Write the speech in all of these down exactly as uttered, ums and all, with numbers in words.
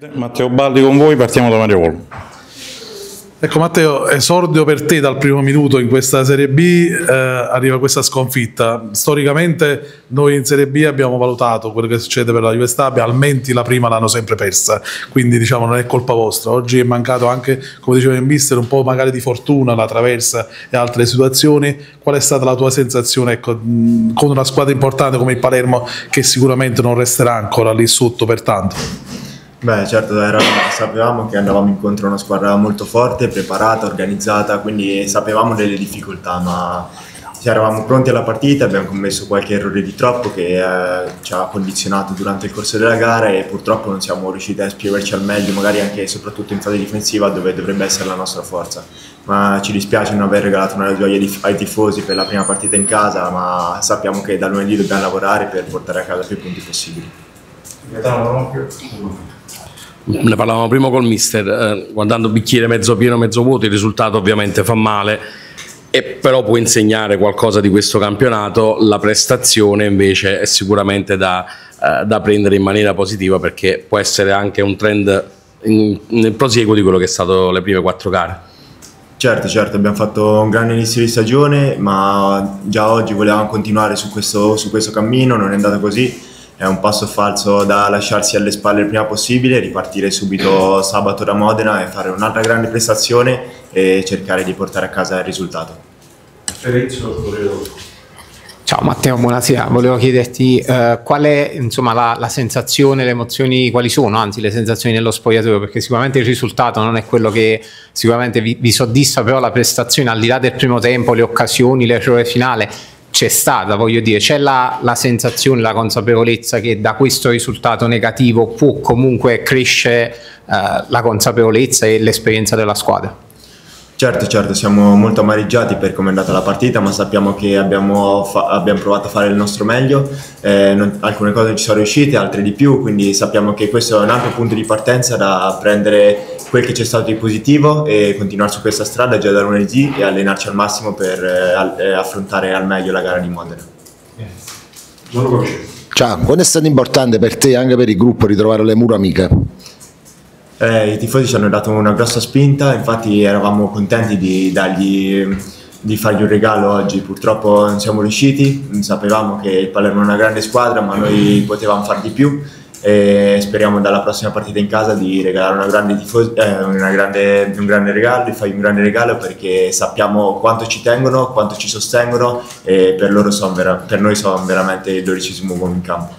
Matteo Baldi con voi, partiamo da Mario Olmo. Ecco Matteo, esordio per te dal primo minuto in questa Serie B, eh, arriva questa sconfitta. Storicamente noi in Serie B abbiamo valutato quello che succede per la Juve Stabia, almeno la prima l'hanno sempre persa, quindi diciamo non è colpa vostra. Oggi è mancato anche, come diceva in mister, un po' magari di fortuna, la traversa e altre situazioni. Qual è stata la tua sensazione, ecco, mh, con una squadra importante come il Palermo che sicuramente non resterà ancora lì sotto per tanto? Beh, certo, era, sapevamo che andavamo incontro a una squadra molto forte, preparata, organizzata, quindi sapevamo delle difficoltà, ma eravamo pronti alla partita, abbiamo commesso qualche errore di troppo che eh, ci ha condizionato durante il corso della gara e purtroppo non siamo riusciti a spiegarci al meglio, magari anche e soprattutto in fase difensiva dove dovrebbe essere la nostra forza. Ma ci dispiace non aver regalato una gioia ai tifosi per la prima partita in casa, ma sappiamo che da lunedì dobbiamo lavorare per portare a casa più punti possibili. Ne parlavamo prima col mister, eh, guardando bicchiere mezzo pieno mezzo vuoto, il risultato ovviamente fa male, e però può insegnare qualcosa di questo campionato. La prestazione invece è sicuramente da, eh, da prendere in maniera positiva, perché può essere anche un trend in, nel prosieguo di quello che è stato le prime quattro gare. Certo, certo, abbiamo fatto un grande inizio di stagione, ma già oggi volevamo continuare su questo, su questo cammino, non è andato così. È un passo falso da lasciarsi alle spalle il prima possibile, ripartire subito sabato da Modena e fare un'altra grande prestazione e cercare di portare a casa il risultato. Ciao Matteo, buonasera. Volevo chiederti eh, qual è insomma, la, la sensazione, le emozioni, quali sono anzi le sensazioni nello spogliatoio, perché sicuramente il risultato non è quello che sicuramente vi, vi soddisfa, però la prestazione al di là del primo tempo, le occasioni, l'errore finale c'è stata, voglio dire, c'è la, la sensazione, la consapevolezza che da questo risultato negativo può comunque crescere eh, la consapevolezza e l'esperienza della squadra. Certo, certo, siamo molto amareggiati per come è andata la partita, ma sappiamo che abbiamo, abbiamo provato a fare il nostro meglio, eh, non, alcune cose ci sono riuscite, altre di più, quindi sappiamo che questo è un ampio punto di partenza da prendere quel che c'è stato di positivo e continuare su questa strada già da lunedì e allenarci al massimo per eh, affrontare al meglio la gara di Modena. Ciao, quando è stato importante per te e anche per il gruppo ritrovare le mura amiche? Eh, I tifosi ci hanno dato una grossa spinta, infatti eravamo contenti di, dargli, di fargli un regalo oggi, purtroppo non siamo riusciti, sapevamo che il Palermo è una grande squadra ma noi potevamo far di più e speriamo dalla prossima partita in casa di regalare una grande tifosi, eh, una grande, un grande regalo, di fargli un grande regalo perché sappiamo quanto ci tengono, quanto ci sostengono e per, loro son vera, per noi sono veramente il dodicesimo uomo in campo.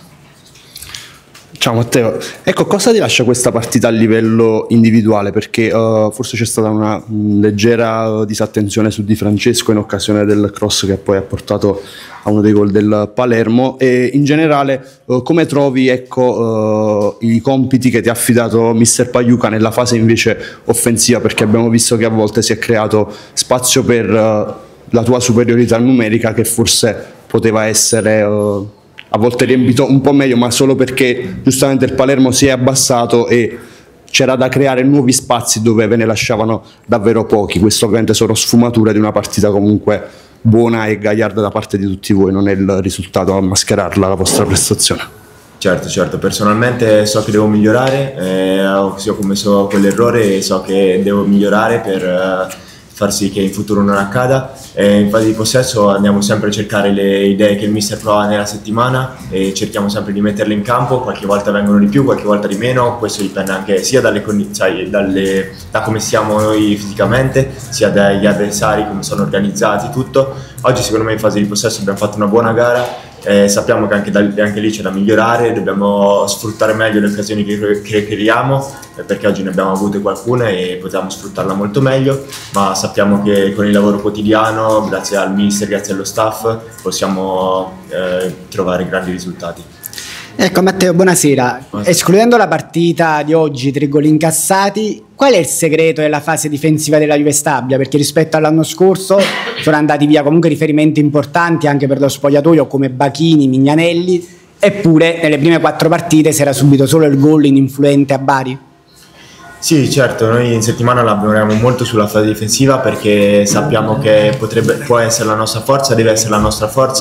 Ciao Matteo, ecco, cosa ti lascia questa partita a livello individuale? Perché uh, forse c'è stata una um, leggera disattenzione su Di Francesco in occasione del cross che poi ha portato a uno dei gol del Palermo, e in generale uh, come trovi ecco, uh, i compiti che ti ha affidato mister Pagliuca nella fase invece offensiva, perché abbiamo visto che a volte si è creato spazio per uh, la tua superiorità numerica che forse poteva essere... Uh, a volte riempito un po' meglio, ma solo perché giustamente il Palermo si è abbassato e c'era da creare nuovi spazi dove ve ne lasciavano davvero pochi. Questo ovviamente sono sfumature di una partita comunque buona e gagliarda da parte di tutti voi, non è il risultato a mascherarla la vostra prestazione. Certo, certo, personalmente so che devo migliorare, eh, ho commesso quell'errore e so che devo migliorare per... Eh, far sì che in futuro non accada. E in fase di possesso andiamo sempre a cercare le idee che il mister prova nella settimana e cerchiamo sempre di metterle in campo, qualche volta vengono di più, qualche volta di meno, questo dipende anche sia dalle condizioni, dalle, da come siamo noi fisicamente, sia dagli avversari, come sono organizzati, tutto. Oggi secondo me in fase di possesso abbiamo fatto una buona gara. Eh, sappiamo che anche, da, anche lì c'è da migliorare, dobbiamo sfruttare meglio le occasioni che, che creiamo, eh, perché oggi ne abbiamo avute qualcuna e potevamo sfruttarla molto meglio, ma sappiamo che con il lavoro quotidiano, grazie al mister, grazie allo staff, possiamo eh, trovare grandi risultati. Ecco Matteo, buonasera. Escludendo la partita di oggi, tre gol incassati, qual è il segreto della fase difensiva della Juve Stabia? Perché rispetto all'anno scorso sono andati via comunque riferimenti importanti anche per lo spogliatoio come Bachini, Mignanelli, eppure nelle prime quattro partite si era subito solo il gol ininfluente a Bari. Sì, certo, noi in settimana lavoriamo molto sulla fase difensiva perché sappiamo che potrebbe, può essere la nostra forza, deve essere la nostra forza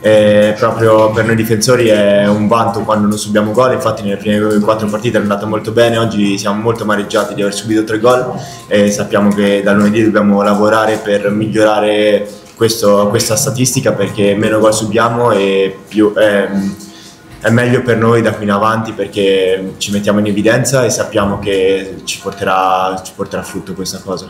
E proprio per noi difensori è un vanto quando non subiamo gol, infatti nelle prime quattro partite è andato molto bene, oggi siamo molto amareggiati di aver subito tre gol e sappiamo che da lunedì dobbiamo lavorare per migliorare questo, questa statistica, perché meno gol subiamo e più... Ehm, è meglio per noi da qui in avanti, perché ci mettiamo in evidenza e sappiamo che ci porterà, ci porterà frutto questa cosa.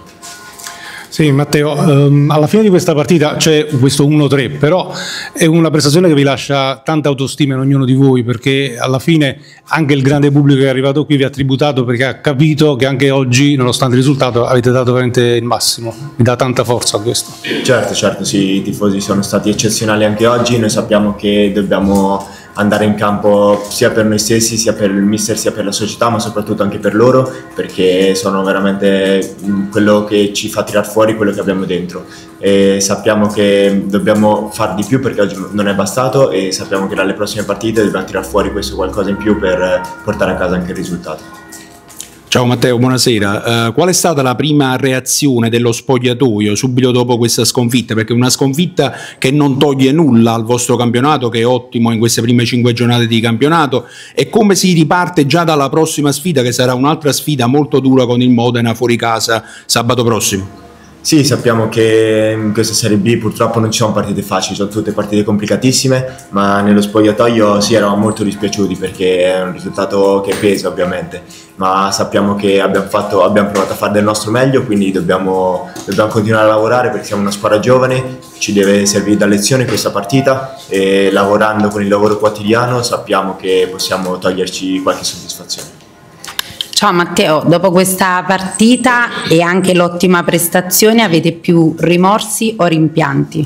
Sì, Matteo, ehm, alla fine di questa partita c'è questo uno tre, però è una prestazione che vi lascia tanta autostima in ognuno di voi, perché alla fine anche il grande pubblico che è arrivato qui vi ha tributato, perché ha capito che anche oggi, nonostante il risultato, avete dato veramente il massimo. Vi dà tanta forza questo. Certo, certo, sì, i tifosi sono stati eccezionali anche oggi, noi sappiamo che dobbiamo andare in campo sia per noi stessi, sia per il mister, sia per la società, ma soprattutto anche per loro, perché sono veramente quello che ci fa tirar fuori quello che abbiamo dentro, e sappiamo che dobbiamo far di più, perché oggi non è bastato, e sappiamo che dalle prossime partite dobbiamo tirar fuori questo qualcosa in più per portare a casa anche il risultato. Ciao Matteo, buonasera. Uh, qual è stata la prima reazione dello spogliatoio subito dopo questa sconfitta? Perché è una sconfitta che non toglie nulla al vostro campionato, che è ottimo in queste prime cinque giornate di campionato, e come si riparte già dalla prossima sfida, che sarà un'altra sfida molto dura con il Modena fuori casa sabato prossimo? Sì, sappiamo che in questa Serie B purtroppo non ci sono partite facili, sono tutte partite complicatissime, ma nello spogliatoio sì, eravamo molto dispiaciuti, perché è un risultato che pesa ovviamente, ma sappiamo che abbiamo, fatto, abbiamo provato a fare del nostro meglio, quindi dobbiamo, dobbiamo continuare a lavorare, perché siamo una squadra giovane, ci deve servire da lezione questa partita, e lavorando con il lavoro quotidiano sappiamo che possiamo toglierci qualche soddisfazione. Ciao Matteo, dopo questa partita e anche l'ottima prestazione, avete più rimorsi o rimpianti?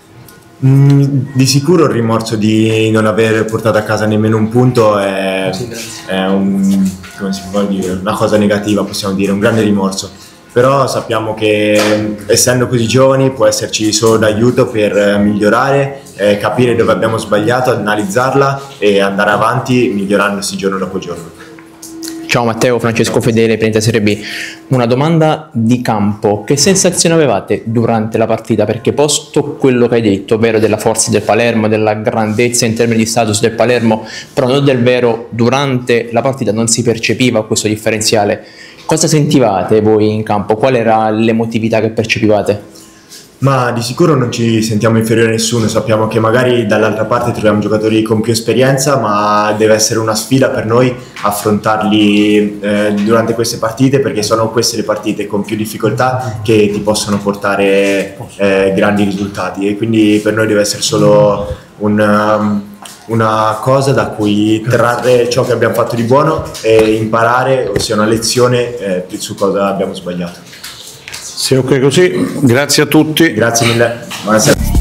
Mm, di sicuro il rimorso di non aver portato a casa nemmeno un punto è, è un, come si può dire, una cosa negativa, possiamo dire, un grande rimorso. Però sappiamo che essendo così giovani può esserci solo d'aiuto per migliorare, eh, capire dove abbiamo sbagliato, analizzarla e andare avanti migliorandosi giorno dopo giorno. Ciao Matteo, Francesco Fedele, Planeta Serie B. Una domanda di campo: che sensazione avevate durante la partita? Perché posto quello che hai detto, ovvero della forza del Palermo, della grandezza in termini di status del Palermo, però non del vero, durante la partita non si percepiva questo differenziale. Cosa sentivate voi in campo? Qual era l'emotività che percepivate? Ma di sicuro non ci sentiamo inferiori a nessuno, sappiamo che magari dall'altra parte troviamo giocatori con più esperienza, ma deve essere una sfida per noi affrontarli eh, durante queste partite, perché sono queste le partite con più difficoltà che ti possono portare eh, grandi risultati, e quindi per noi deve essere solo un, um, una cosa da cui trarre ciò che abbiamo fatto di buono e imparare, ossia una lezione eh, su cosa abbiamo sbagliato. Se ok così, grazie a tutti. Grazie mille. Buonasera.